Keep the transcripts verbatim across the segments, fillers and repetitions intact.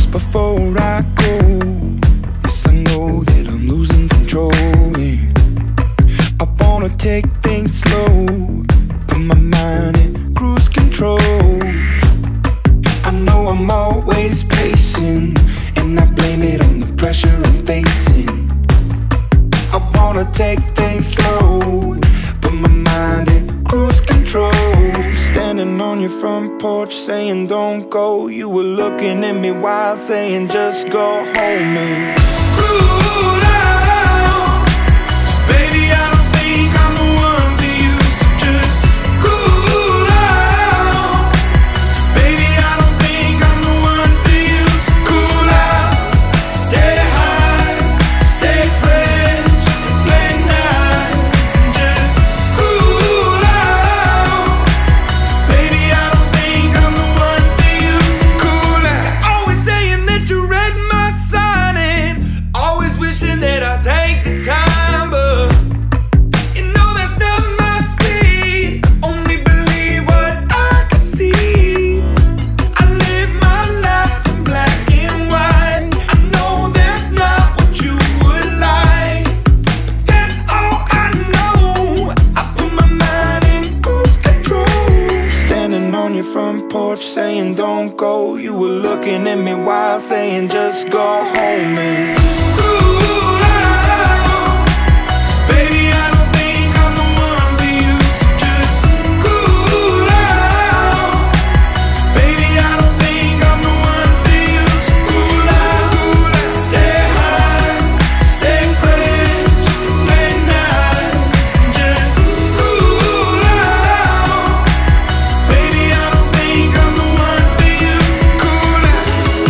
just before I go. Yes, I know that I'm losing control, yeah. I wanna take things slow, put my mind in cruise control. I know I'm always pacing, and I blame it on the pressure I'm facing. I wanna take things slow, put my mind in cruise control. Standing on your front porch saying don't go. You were looking at me while saying just go home and cool down. 'Cause baby, I don't think I'm the one for you, so just cool down. 'Cause baby, I don't think I'm the one for you, so cool out. Stay high, stay fresh, play nice and just cool out. 'Cause baby, I don't think I'm the one for you, so cool out. Always saying that you read my sign and always wishing that I'd take the time, but you know that's not my speed. Only believe what I can see. I live my life in black and white. I know that's not what you would like, but that's all I know. I put my mind in cruise control. Standing on your front porch saying don't go. You were looking at me while saying just go home and cool out. 'Cause baby, I don't think I'm the one for you, so just cool out. 'Cause baby, I don't think I'm the one for you, so cool out. Stay high, stay fresh, play nice and just cool out. 'Cause baby, I don't think I'm the one for you, so cool out.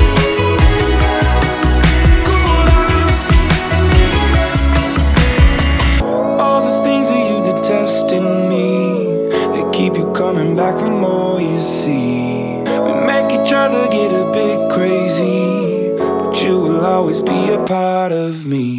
Cool out. All the things that you detest in me, they keep you coming back for more, you see. We make each other get a bit crazy, but you will always be a part of me.